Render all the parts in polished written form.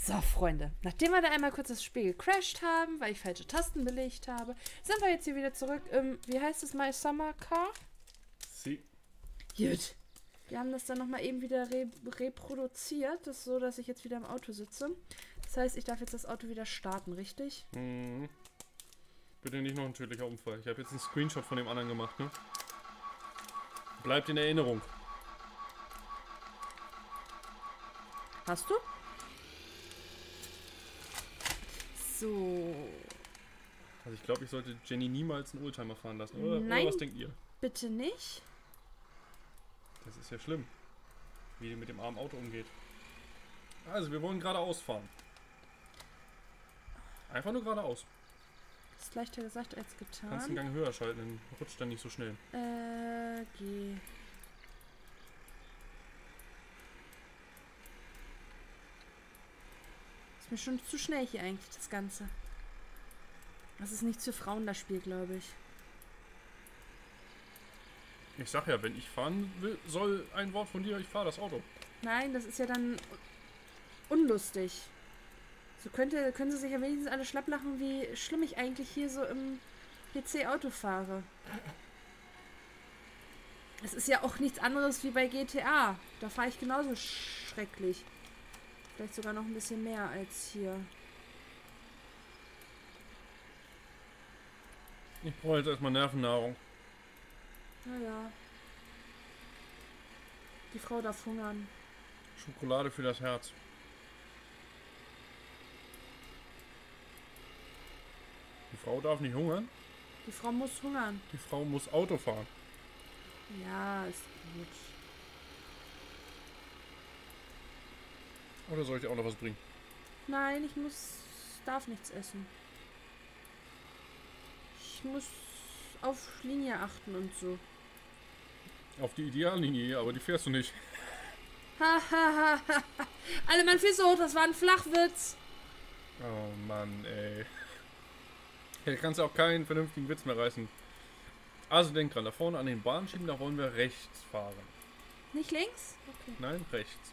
So, Freunde, nachdem wir da einmal kurz das Spiel gecrashed haben, weil ich falsche Tasten belegt habe, sind wir jetzt hier wieder zurück im, wie heißt es, My Summer Car? Sie. Gut. Wir haben das dann nochmal eben wieder reproduziert, das ist so, dass ich jetzt wieder im Auto sitze. Das heißt, ich darf jetzt das Auto wieder starten, richtig? Mhm. Bitte nicht noch ein tödlicher Unfall. Ich habe jetzt einen Screenshot von dem anderen gemacht, ne? Bleibt in Erinnerung. Hast du? So. Also ich glaube, ich sollte Jenny niemals einen Oldtimer fahren lassen, oder? Nein. Oder was denkt ihr? Bitte nicht. Das ist ja schlimm, wie die mit dem armen Auto umgeht. Also, wir wollen geradeaus fahren. Einfach nur geradeaus. Das ist leichter gesagt als Kannst den getan. Gang höher schalten, dann rutscht er nicht so schnell. Geh. Ist mir schon zu schnell hier eigentlich, das Ganze. Das ist nicht für Frauen, das Spiel, glaube ich. Ich sag ja, wenn ich fahren will, soll ein Wort von dir, ich fahre das Auto. Nein, das ist ja dann unlustig. So können sie sich ja wenigstens alle schlapp lachen, wie schlimm ich eigentlich hier so im PC-Auto fahre. Es ist ja auch nichts anderes wie bei GTA. Da fahre ich genauso schrecklich. Vielleicht sogar noch ein bisschen mehr als hier. Ich brauche jetzt erstmal Nervennahrung. Naja. Die Frau darf hungern. Schokolade für das Herz. Die Frau darf nicht hungern. Die Frau muss hungern. Die Frau muss Auto fahren. Ja, ist gut. Oder soll ich dir auch noch was bringen? Nein, darf nichts essen. Ich muss auf Linie achten und so. Auf die Ideallinie, aber die fährst du nicht. Hahaha. Alle Mann, viel so hoch, das war ein Flachwitz. Oh Mann, ey. Hier kannst du auch keinen vernünftigen Witz mehr reißen. Also denk dran, da vorne an den Bahnschienen, da wollen wir rechts fahren. Nicht links? Okay. Nein, rechts.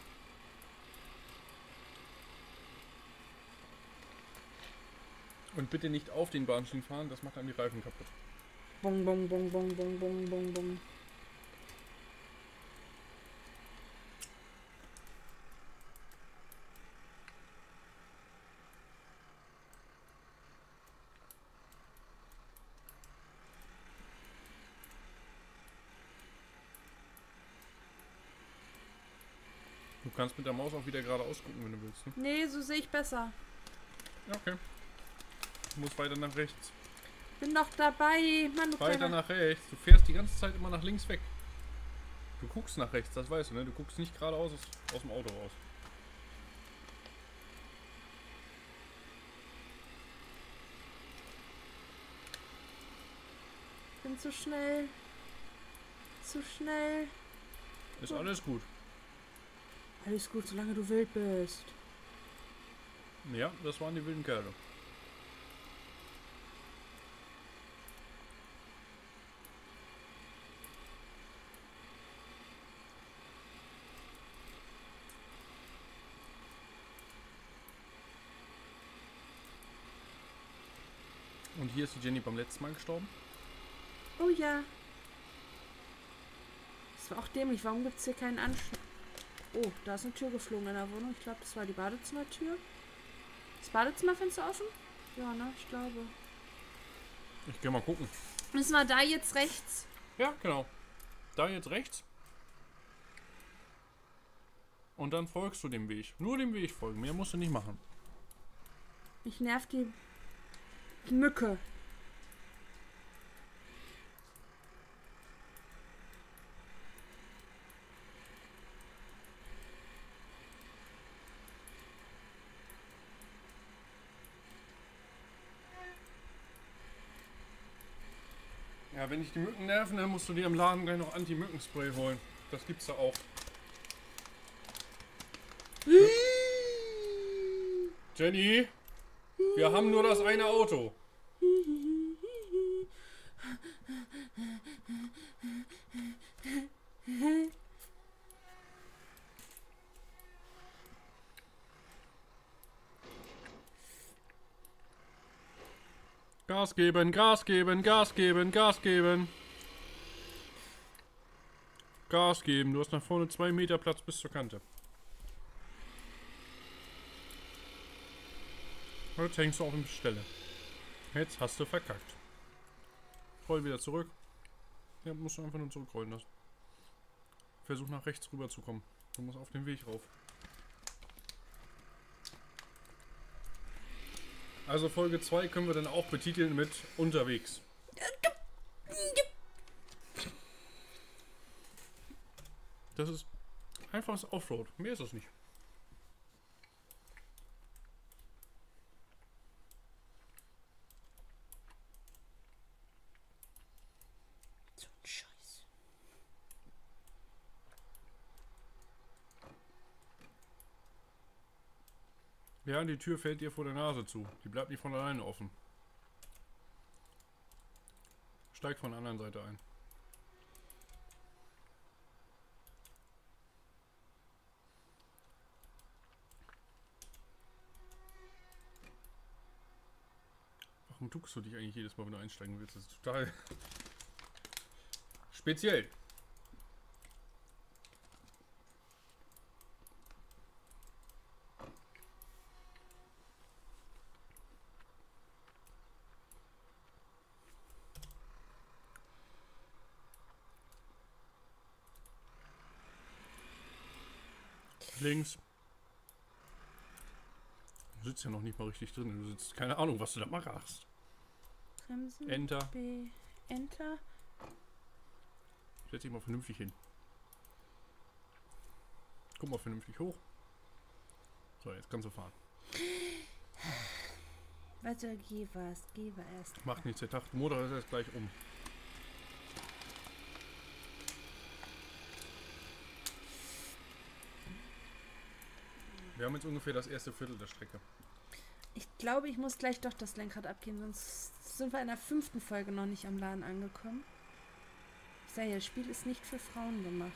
Und bitte nicht auf den Bahnschienen fahren, das macht dann die Reifen kaputt. Bong, bong, bong, bong, bong, bong, bong, bong. Du kannst mit der Maus auch wieder geradeaus gucken, wenn du willst. Ne? Nee, so sehe ich besser. Ja, okay. Du musst weiter nach rechts. Bin doch dabei. Mann, du Weiter kleiner... nach rechts. Du fährst die ganze Zeit immer nach links weg. Du guckst nach rechts, das weißt du, ne? Du guckst nicht geradeaus aus dem Auto raus. Bin zu schnell. Zu schnell. Ist alles gut. Alles gut, solange du wild bist. Ja, das waren die wilden Kerle. Und hier ist die Jenny beim letzten Mal gestorben. Oh ja. Das war auch dämlich. Warum gibt es hier keinen Anschluss? Oh, da ist eine Tür geflogen in der Wohnung. Ich glaube, das war die Badezimmertür. Ist das Badezimmerfenster offen? Ja, ne? Ich glaube. Ich geh mal gucken. Müssen wir da jetzt rechts? Ja, genau. Da jetzt rechts. Und dann folgst du dem Weg. Nur dem Weg folgen. Mehr musst du nicht machen. Mich nervt die Mücke. Ja, wenn dich die Mücken nerven, dann musst du dir im Laden gleich noch Anti-Mückenspray holen. Das gibt's da auch. Jenny, wir haben nur das eine Auto. Gas geben, Gas geben, Gas geben, Gas geben. Gas geben. Du hast nach vorne 2 Meter Platz bis zur Kante. Jetzt hängst du auf der Stelle. Jetzt hast du verkackt. Roll wieder zurück. Ja, musst du einfach nur zurückrollen lassen. Versuch nach rechts rüber zu kommen. Du musst auf den Weg rauf. Also Folge 2 können wir dann auch betiteln mit unterwegs. Das ist einfaches Offroad. Mehr ist es nicht. So ein Scheiß. Ja, die Tür fällt dir vor der Nase zu. Die bleibt nicht von alleine offen. Steig von der anderen Seite ein. Warum duckst du dich eigentlich jedes Mal, wenn du einsteigen willst? Das ist total speziell. Links. Du sitzt ja noch nicht mal richtig drin. Du sitzt, keine Ahnung, was du da machst. Bremsen. Enter. B. Enter. Setz dich mal vernünftig hin. Guck mal vernünftig hoch. So, jetzt kannst du fahren. Warte, geh wir erst. Macht nichts, der Motor ist jetzt gleich um. Wir haben jetzt ungefähr das erste Viertel der Strecke. Ich glaube, ich muss gleich doch das Lenkrad abgeben, sonst sind wir in der 5. Folge noch nicht am Laden angekommen. Ich sage ja, das Spiel ist nicht für Frauen gemacht.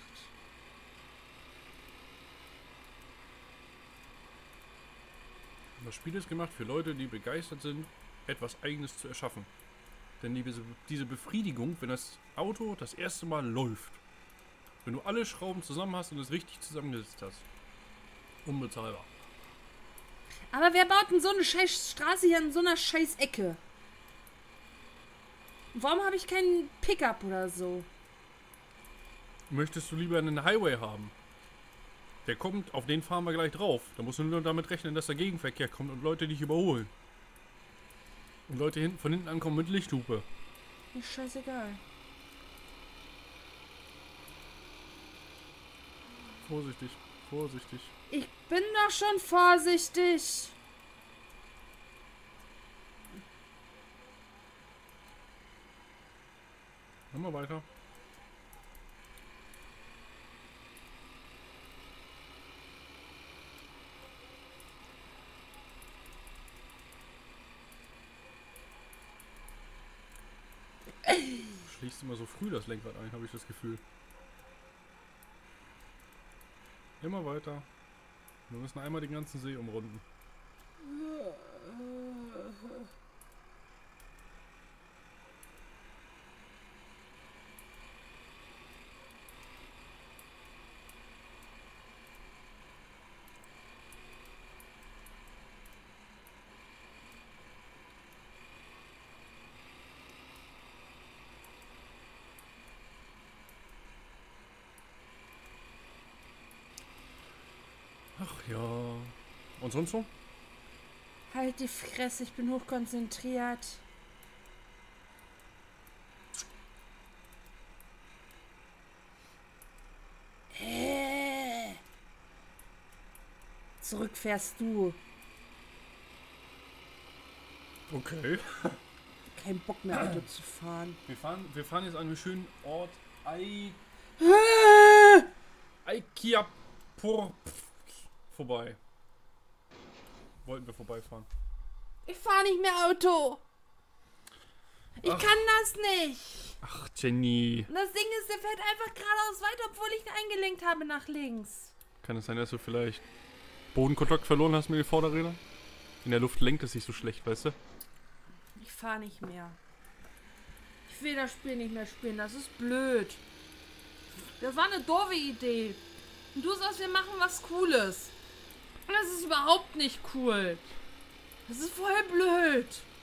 Das Spiel ist gemacht für Leute, die begeistert sind, etwas Eigenes zu erschaffen. Denn diese Befriedigung, wenn das Auto das erste Mal läuft, wenn du alle Schrauben zusammen hast und es richtig zusammengesetzt hast, unbezahlbar. Aber wer baut denn so eine scheiß Straße hier in so einer scheiß Ecke? Warum habe ich keinen Pickup oder so? Möchtest du lieber einen Highway haben? Der kommt, auf den fahren wir gleich drauf. Da musst du nur damit rechnen, dass der Gegenverkehr kommt und Leute dich überholen. Und Leute von hinten ankommen mit Lichthupe. Ist scheißegal. Vorsichtig, vorsichtig. Ich bin doch schon vorsichtig. Machen wir weiter. Schließt immer so früh das Lenkrad ein, habe ich das Gefühl. Immer weiter. Wir müssen einmal den ganzen See umrunden. Ach ja. Und sonst so? Halt die Fresse, ich bin hochkonzentriert. Zurück fährst du. Okay. Kein Bock mehr Auto zu fahren. Wir fahren jetzt an einem schönen Ort Ah! Aikiapur vorbei. Wollten wir vorbeifahren. Ich fahre nicht mehr Auto. Ich kann das nicht. Ach, Jenny. Und das Ding ist, der fährt einfach geradeaus weiter, obwohl ich ihn eingelenkt habe nach links. Kann es sein, dass du vielleicht Bodenkontakt verloren hast mit den Vorderrädern? In der Luft lenkt es sich so schlecht, weißt du? Ich fahre nicht mehr. Ich will das Spiel nicht mehr spielen. Das ist blöd. Das war eine doofe Idee. Und du sagst, wir machen was Cooles. Und das ist überhaupt nicht cool. Das ist voll blöd.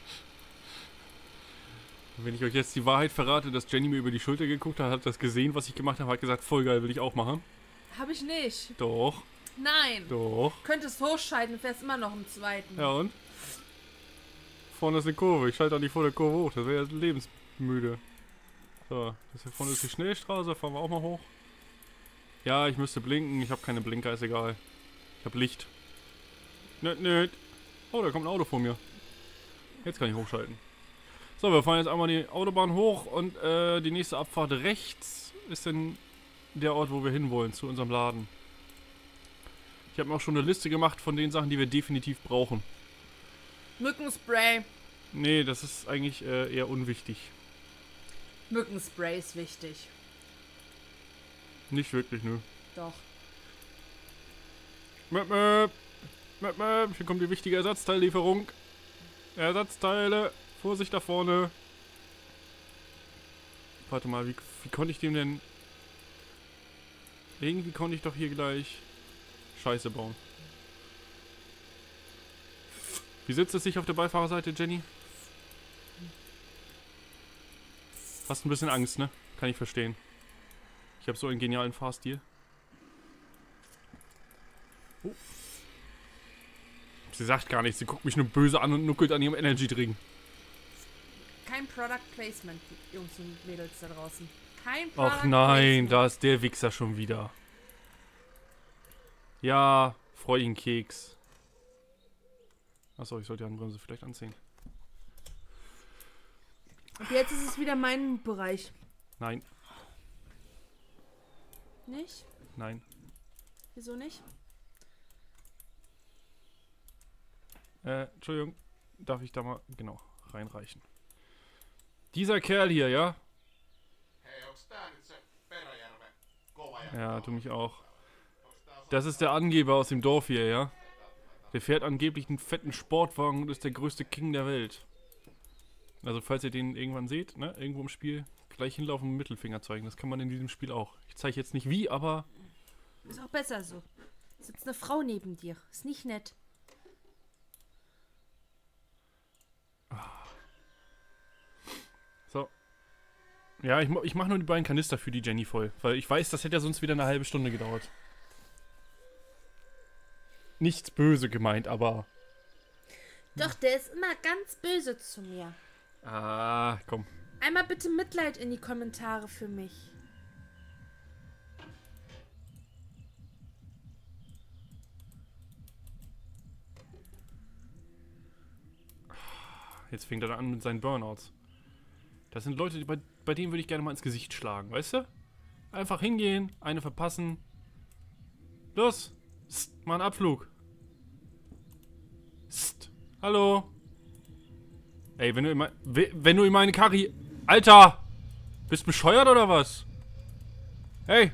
Wenn ich euch jetzt die Wahrheit verrate, dass Jenny mir über die Schulter geguckt hat, hat das gesehen, was ich gemacht habe, hat gesagt, voll geil, will ich auch machen. Hab ich nicht. Doch. Nein. Doch. Könntest hochschalten, fährst immer noch im zweiten. Ja und? Vorne ist eine Kurve. Ich schalte auch nicht vor der Kurve hoch. Das wäre ja lebensmüde. So, das hier vorne ist die Schnellstraße. Fahren wir auch mal hoch. Ja, ich müsste blinken. Ich habe keine Blinker, ist egal. Ich habe Licht. Nöt, nöt. Oh, da kommt ein Auto vor mir. Jetzt kann ich hochschalten. So, wir fahren jetzt einmal die Autobahn hoch und die nächste Abfahrt rechts ist dann der Ort, wo wir hinwollen, zu unserem Laden. Ich habe mir auch schon eine Liste gemacht von den Sachen, die wir definitiv brauchen. Mückenspray. Nee, das ist eigentlich eher unwichtig. Mückenspray ist wichtig. Nicht wirklich, nö. Doch. Möp, möp. Möp, möp. Hier kommt die wichtige Ersatzteillieferung. Ersatzteile. Vorsicht da vorne. Warte mal, wie konnte ich dem denn... Irgendwie konnte ich doch hier gleich Scheiße bauen. Wie sitzt es sich auf der Beifahrerseite, Jenny? Hast ein bisschen Angst, ne? Kann ich verstehen. Ich habe so einen genialen Fahrstil. Oh. Sie sagt gar nichts. Sie guckt mich nur böse an und nuckelt an ihrem Energy-Drink. Kein Product Placement, Jungs und Mädels da draußen. Kein Product Ach nein, Placement. da ist der Wichser schon wieder. Ja, Freudenkeks. Achso, ich sollte die Handbremse vielleicht anziehen. Und jetzt ist es wieder mein Bereich. Nein, Nicht? nein. Wieso nicht? Entschuldigung. Darf ich da mal, genau, reinreichen. Dieser Kerl hier, ja? Ja, du mich auch. Das ist der Angeber aus dem Dorf hier, ja? Der fährt angeblich einen fetten Sportwagen und ist der größte King der Welt. Also falls ihr den irgendwann seht, ne, irgendwo im Spiel, gleich hinlaufen und Mittelfinger zeigen. Das kann man in diesem Spiel auch. Ich zeige jetzt nicht wie, aber... Ist auch besser so. Sitzt eine Frau neben dir. Ist nicht nett. So. Ja, ich mache nur die beiden Kanister für die Jenny voll. Weil ich weiß, das hätte ja sonst wieder eine halbe Stunde gedauert. Nichts böse gemeint, aber... Doch, der ist immer ganz böse zu mir. Ah, komm. Einmal bitte Mitleid in die Kommentare für mich. Jetzt fängt er an mit seinen Burnouts. Das sind Leute, bei denen würde ich gerne mal ins Gesicht schlagen, weißt du? Einfach hingehen, eine verpassen. Los! Psst, mal einen Abflug. Psst, hallo? Ey, wenn du in meine Karri... Alter! Bist du bescheuert oder was? Hey!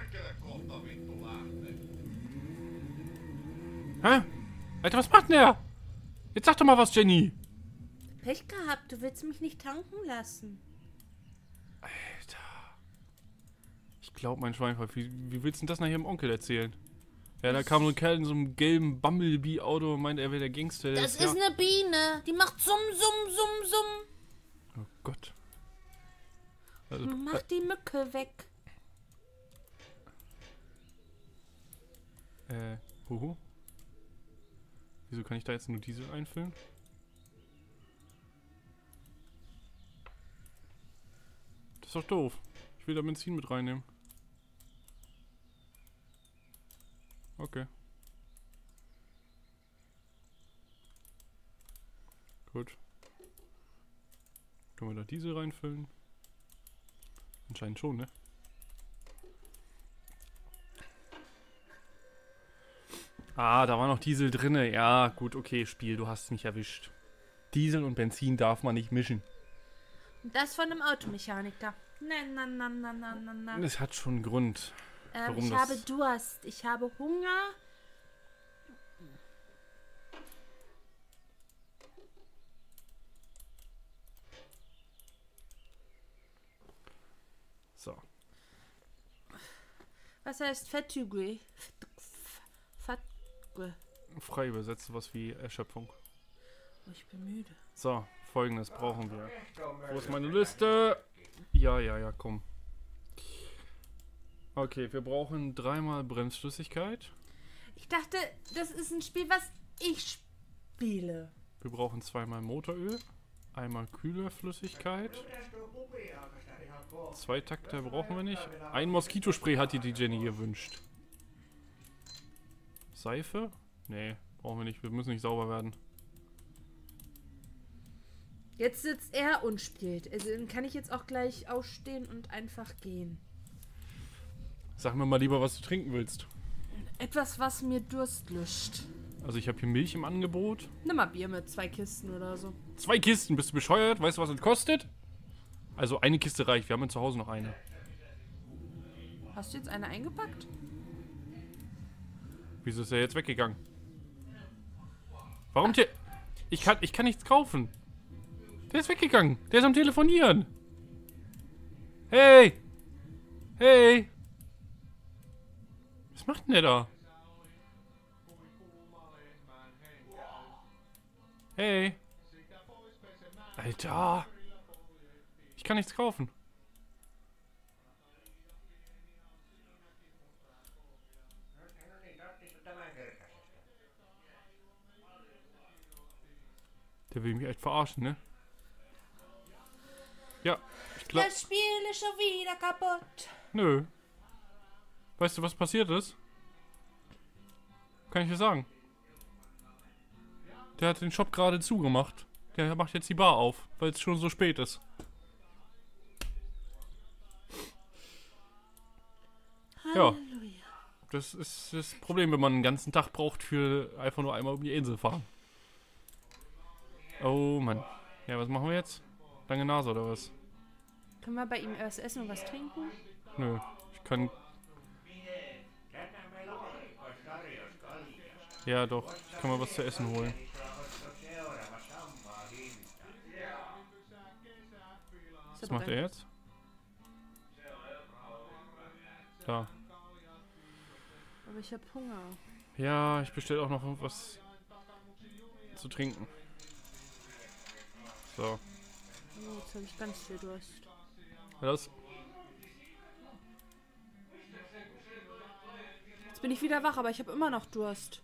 Hä? Alter, was macht denn der? Jetzt sag doch mal was, Jenny! Pech gehabt, du willst mich nicht tanken lassen. Alter. Ich glaub, mein Schweinfall. Wie willst du denn das nachher dem Onkel erzählen? Ja, da kam so ein Kerl in so einem gelben Bumblebee-Auto und meinte, er wäre der Gangster. Das ist eine Biene. Die macht Summ, Summ, Summ, Summ. Oh Gott. Also, Mach die Mücke weg. Huhu. Wieso kann ich da jetzt nur Diesel einfüllen? Das ist doch doof. Ich will da Benzin mit reinnehmen. Okay. Gut. Können wir da Diesel reinfüllen? Anscheinend schon, ne? Ah, da war noch Diesel drinne. Ja, gut, okay, Spiel, du hast mich erwischt. Diesel und Benzin darf man nicht mischen. Das von einem Automechaniker. Nein, nein, nein, nein, nein, nein, nein. Es hat schon einen Grund. Warum Ich das... habe Durst. Ich habe Hunger. Was heißt Fatigue? Fatigue. Frei übersetzt was wie Erschöpfung. Oh, ich bin müde. So, folgendes brauchen wir. Wo ist meine Liste? Ja, komm. Okay, wir brauchen 3-mal Bremsflüssigkeit. Ich dachte, das ist ein Spiel, was ich spiele. Wir brauchen 2-mal Motoröl. 1-mal kühle Flüssigkeit. 2 Takter brauchen wir nicht. Ein Moskitospray hat die Jenny gewünscht. Seife? Nee, brauchen wir nicht. Wir müssen nicht sauber werden. Jetzt sitzt er und spielt. Also dann kann ich jetzt auch gleich ausstehen und einfach gehen. Sag mir mal lieber, was du trinken willst. Etwas, was mir Durst löscht. Also ich habe hier Milch im Angebot. Nimm mal Bier mit 2 Kisten oder so. 2 Kisten, bist du bescheuert? Weißt du, was das kostet? Also eine Kiste reicht, wir haben zu Hause noch eine. Hast du jetzt eine eingepackt? Wieso ist er jetzt weggegangen? Warum der... Ich kann nichts kaufen. Der ist weggegangen. Der ist am Telefonieren. Hey! Hey! Was macht denn der da? Hey! Alter! Ich kann nichts kaufen. Der will mich echt verarschen, ne? Ja, ich glaube... Das Spiel ist schon wieder kaputt. Nö. Weißt du, was passiert ist? Kann ich dir sagen. Der hat den Shop gerade zugemacht. Der macht jetzt die Bar auf, weil es schon so spät ist. Ja. Das ist das Problem, wenn man einen ganzen Tag braucht für einfach nur einmal um die Insel fahren. Oh Mann. Ja, was machen wir jetzt? Lange Nase oder was? Können wir bei ihm erst essen und was trinken? Nö. Ich kann... Ja doch, ich kann mal was zu essen holen. Was macht er jetzt? Da. Aber ich habe Hunger. Ja, ich bestelle auch noch was zu trinken. So. Oh, jetzt habe ich ganz viel Durst. Was? Jetzt bin ich wieder wach, aber ich habe immer noch Durst.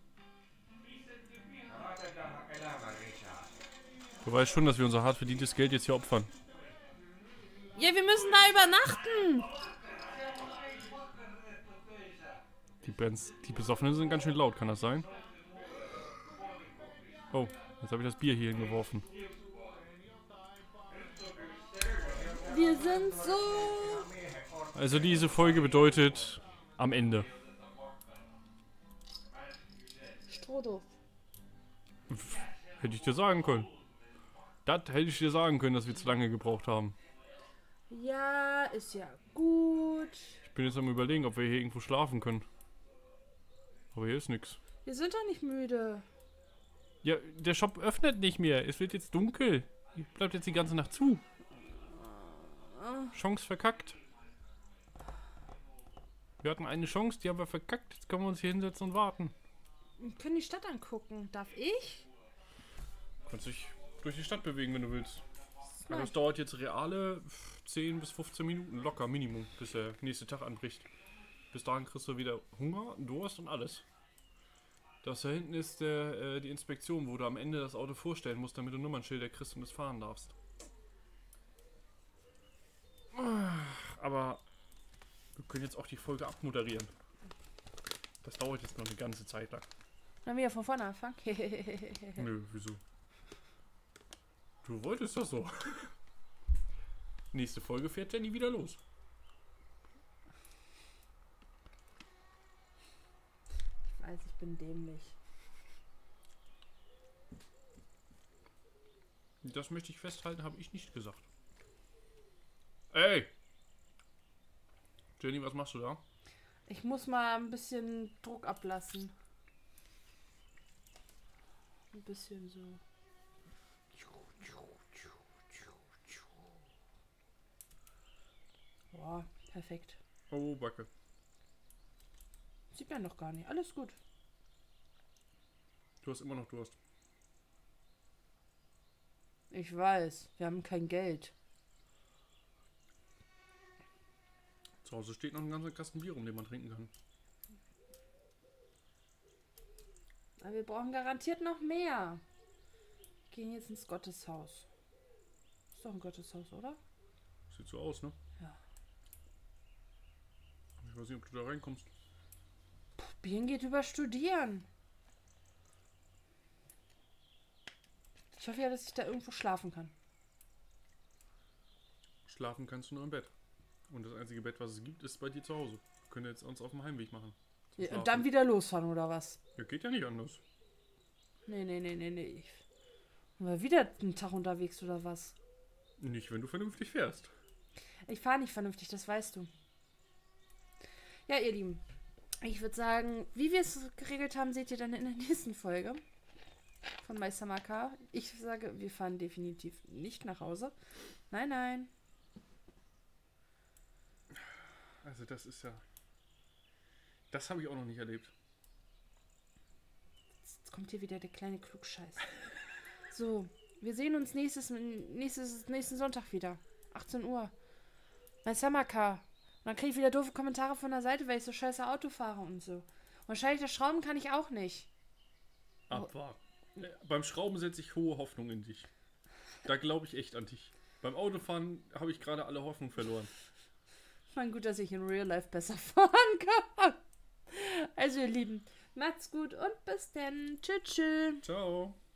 Du weißt schon, dass wir unser hart verdientes Geld jetzt hier opfern. Ja, wir müssen da übernachten. Die Besoffenen sind ganz schön laut, kann das sein? Oh, jetzt habe ich das Bier hier hingeworfen. Wir sind so... Also diese Folge bedeutet am Ende. Strohdoof. Hätte ich dir sagen können. Das hätte ich dir sagen können, dass wir zu lange gebraucht haben. Ja, ist ja gut. Ich bin jetzt am Überlegen, ob wir hier irgendwo schlafen können. Aber hier ist nichts. Wir sind doch nicht müde. Ja, der Shop öffnet nicht mehr. Es wird jetzt dunkel. Bleibt jetzt die ganze Nacht zu. Chance verkackt. Wir hatten eine Chance, die haben wir verkackt. Jetzt können wir uns hier hinsetzen und warten. Wir können die Stadt angucken. Darf ich? Du kannst dich durch die Stadt bewegen, wenn du willst. Aber es dauert jetzt reale 10 bis 15 Minuten locker, Minimum, bis der nächste Tag anbricht. Bis dahin kriegst du wieder Hunger, Durst und alles. Das da hinten ist die Inspektion, wo du am Ende das Auto vorstellen musst, damit du Nummernschilder kriegst und es fahren darfst. Aber wir können jetzt auch die Folge abmoderieren. Das dauert jetzt noch eine ganze Zeit lang. Dann wieder von vorne anfangen. Nö, wieso? Du wolltest das so. Nächste Folge fährt Jenny wieder los. Ich weiß, ich bin dämlich. Das möchte ich festhalten, habe ich nicht gesagt. Ey! Jenny, was machst du da? Ich muss mal ein bisschen Druck ablassen. Ein bisschen so. Boah, perfekt. Oh, Backe. sieht man doch gar nicht. Alles gut. Du hast immer noch Durst. Ich weiß, wir haben kein Geld. Zu Hause steht noch ein ganzer Kasten Bier rum, den man trinken kann. Aber wir brauchen garantiert noch mehr. Wir gehen jetzt ins Gotteshaus. Ist doch ein Gotteshaus, oder? Sieht so aus, ne? Ja. Ich weiß nicht, ob du da reinkommst. Bieren geht über Studieren. Ich hoffe ja, dass ich da irgendwo schlafen kann. Schlafen kannst du nur im Bett. Und das einzige Bett, was es gibt, ist bei dir zu Hause. Wir können jetzt uns auf dem Heimweg machen. Ja, und dann wieder losfahren, oder was? Ja, geht ja nicht anders. Nee. Wollen wir wieder einen Tag unterwegs, oder was? Nicht, wenn du vernünftig fährst. Ich fahre nicht vernünftig, das weißt du. Ja, ihr Lieben. Ich würde sagen, wie wir es geregelt haben, seht ihr dann in der nächsten Folge von Meister Maka. Ich sage, wir fahren definitiv nicht nach Hause. Nein. Also das ist ja... Das habe ich auch noch nicht erlebt. Jetzt kommt hier wieder der kleine Klugscheiß. So, wir sehen uns nächsten Sonntag wieder. 18 Uhr. Meister Maka. Und dann kriege ich wieder doofe Kommentare von der Seite, weil ich so scheiße Auto fahre und so. Und wahrscheinlich das Schrauben kann ich auch nicht. Abwarten. Beim Schrauben setze ich hohe Hoffnung in dich. Da glaube ich echt an dich. Beim Autofahren habe ich gerade alle Hoffnung verloren. Mein gut, dass ich in Real Life besser fahren kann. Also ihr Lieben, macht's gut und bis dann. Tschüss. Ciao.